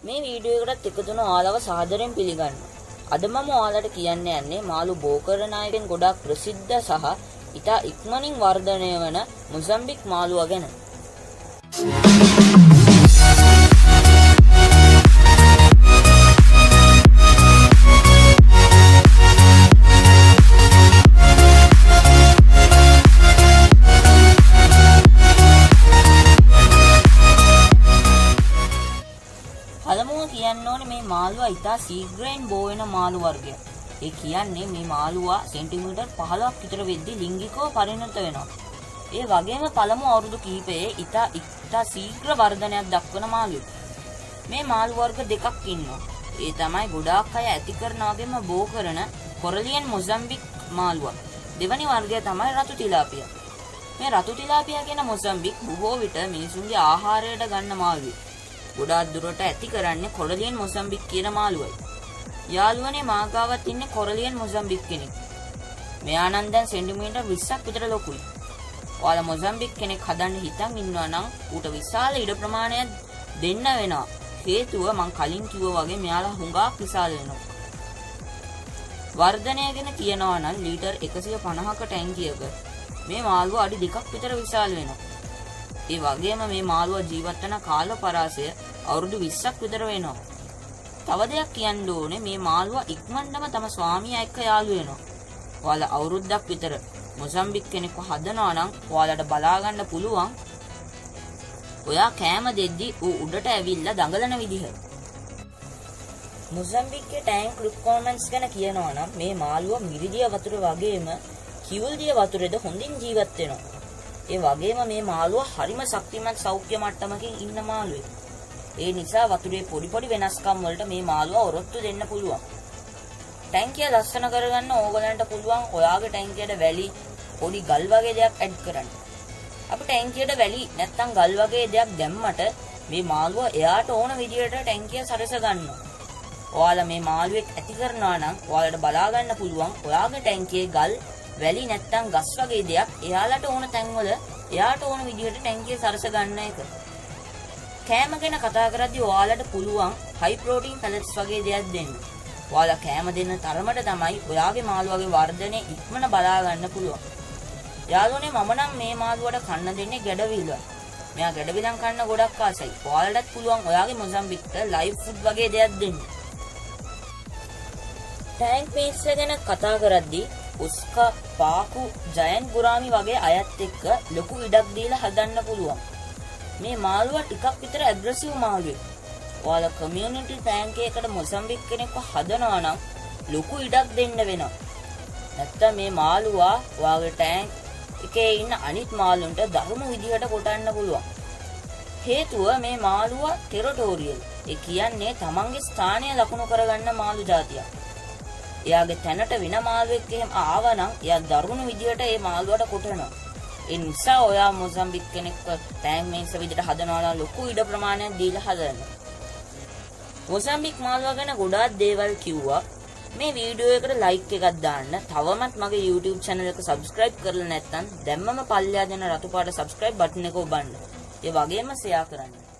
මේ වීඩියෝ එකටත් එකතු වෙන ඔයාලව සාදරයෙන් පිළිගන්නවා. අද මම ඔයාලට කියන්න යන්නේ මාළු බෝ කරන අයගෙන් ගොඩාක් ප්‍රසිද්ධ සහ ඉතා ඉක්මනින් වර්ධනය වන මොසම්බික් මාළුවා ගැන. පළමුව කියන්න ඕනේ මේ මාළුවා ඉතා ශීඝ්‍රයෙන් බෝ වෙන මාළු වර්ගයක්. ඒ කියන්නේ මේ මාළුවා සෙන්ටිමීටර් 15ක් විතර වෙද්දී ලිංගිකව පරිණත වෙනවා. ඒ වගේම පළමු අවුරුදු කිහිපයේ ඉතා ශීඝ්‍ර වර්ධනයක් දක්වන මාළුවෙක්. මේ මාළු වර්ග දෙකක් ඉන්නවා. ඒ තමයි ගොඩාක් අය ඇති කරන වගේම බෝ කරන කොරලියන් මොසම්බික් මාළුවා. දෙවැනි වර්ගය තමයි රතු තිලාපියා. මේ රතු තිලාපියා කියන මොසම්බික් බොහෝ විට මිනිසුන්ගේ ආහාරයට ගන්න මාළුවෙක්. ගොඩාක් දුරට ඇති කරන්නේ කොරලියන් මොසම්බික් කියන මාළුවයි. යාළුවනේ මාගාවත් ඉන්නේ කොරලියන් මොසම්බික් කෙනෙක්. මෙයා නම් දැන් සෙන්ටිමීටර් 20ක් විතර ලොකුයි. ඔයාලා මොසම්බික් කෙනෙක් හදන්න හිතන් ඉන්නවා නම් ඌට විශාල ඉඩ ප්‍රමාණයක් දෙන්න වෙනවා. හේතුව මං කලින් කිව්වා වගේ මෙයාලා හුඟක් විශාල වෙනවා. වර්ධනය ගැන කියනවා නම් ලීටර් 150ක ටැංකියක මේ මාළුවා අඩි 2ක් විතර විශාල වෙනවා. ඒ වගේම මේ මාළුවා ජීවත් වන කාල පරාසය අවුරුදු 20ක් විතර වෙනවා. තව දෙයක් කියන්න ඕනේ මේ මාළුවා ඉක්මනටම තම ස්වාමියා එක්ක යාළු වෙනවා. ඔයාලා අවුරුද්දක් විතර මොසම්බික් කෙනෙක්ව හදනවා නම් ඔයාලට බලා ගන්න පුළුවන්. ඔයා කෑම දෙද්දි ඌ උඩට ඇවිල්ලා දඟලන විදිහ. මොසම්බික්ගේ ටැංක් රික්වයර්මන්ට්ස් ගැන කියනවා නම් මේ මාළුවා මිරිදිය වතුර වගේම කිවුල් දිය වතුරේද හොඳින් ජීවත් වෙනවා. ඒ වගේම මේ මාළුවා හරිම ශක්තිමත් සෞඛ්‍ය මට්ටමකින් ඉන්න මාළුවෙක්. ඒ නිසා වතුරේ පොඩි වෙනස්කම් වලට මේ මාළුවා ඔරොත්තු දෙන්න පුළුවන්. ටැංකිය ලස්සන කරගන්න ඕගලන්ට පුළුවන් ඔයාගේ ටැංකියට වැලි පොඩි ගල් වගේ දෙයක් ඇඩ් කරන්න. අපි ටැංකියට වැලි නැත්තම් ගල් වගේ දෙයක් දැම්මට මේ මාළුවා එයාට ඕන විදියට ටැංකිය සරස ගන්නවා. ඔයාලා මේ මාළුවෙක් ඇති කරනවා නම් ඔයාලට බලා ගන්න පුළුවන් ඔයාගේ ටැංකියේ ගල් වැලි නැත්තම් ගස් වගේ දෙයක් එයාලට ඕන තැන්වල එයාට ඕන විදිහට ටැංකිය සරස ගන්න එක. කෑම ගැන කතා කරද්දී ඔයාලට පුළුවන් හයි ප්‍රෝටීන් පැලට්ස් වගේ දෙයක් දෙන්න. ඔයාලා කෑම දෙන්න තරමට තමයි ඔයාගේ මාළුවාගේ වර්ධනය ඉක්මන බලා ගන්න පුළුවන්. යාළුවනේ මම නම් මේ මාළුවාට කන්න දෙන්නේ ගැඩවිල. මෙයා ගැඩවිලන් කන්න ගොඩක් ආසයි. ඔයාලටත් පුළුවන් ඔයාගේ මොසම්බික්ට ලයිව් ෆුඩ් වගේ දෙයක් දෙන්න. ටැංක් මේස් ගැන කතා කරද්දී උස්කා පාකු ජයන්ට් ගුරාමි වගේ අයත් එක්ක ලොකු ඉඩක් දීලා හදන්න පුළුවන්. මේ මාළුවා ටිකක් විතර ඇග්‍රෙසිව් මාළුවෙක්. ඔයාලා කමියුනිටි ටැංක් එකකට මොසම්බික් කෙනෙක්ව හදනවා නම් ලොකු ඉඩක් දෙන්න වෙනවා. නැත්තම් මේ මාළුවා ඔයාගේ ටැංක් එකේ ඉන්න අනිත් මාළුන්ට දරුණු විදිහට කොටන්න පුළුවන්. හේතුව මේ මාළුවා ටෙරිටෝරියල්. ඒ කියන්නේ තමන්ගේ ස්ථානය ලකුණු කරගන්න මාළු జాතියක්. එයාගේ තැනට වෙන මාළුවෙක් එහෙම ආවනම් එයා දරුණු විදියට ඒ මාළුවාට කොටනවා. ඒ නිසා ඔයා මොසම්බික් කෙනෙක්ව ටැංක් මේස් විදියට හදනවා නම් ලොකු ඉඩ ප්‍රමාණයක් දීලා හදන්න. මොසම්බික් මාළුවා ගැන ගොඩාක් දේවල් කිව්වා. මේ වීඩියෝ එකට ලයික් එකක් දාන්න. තවමත් මගේ YouTube channel එක subscribe කරලා නැත්නම් දැම්මම පල්ලෙහා දෙන රතු පාට subscribe button එක ඔබන්න. ඒ වගේම share කරන්න.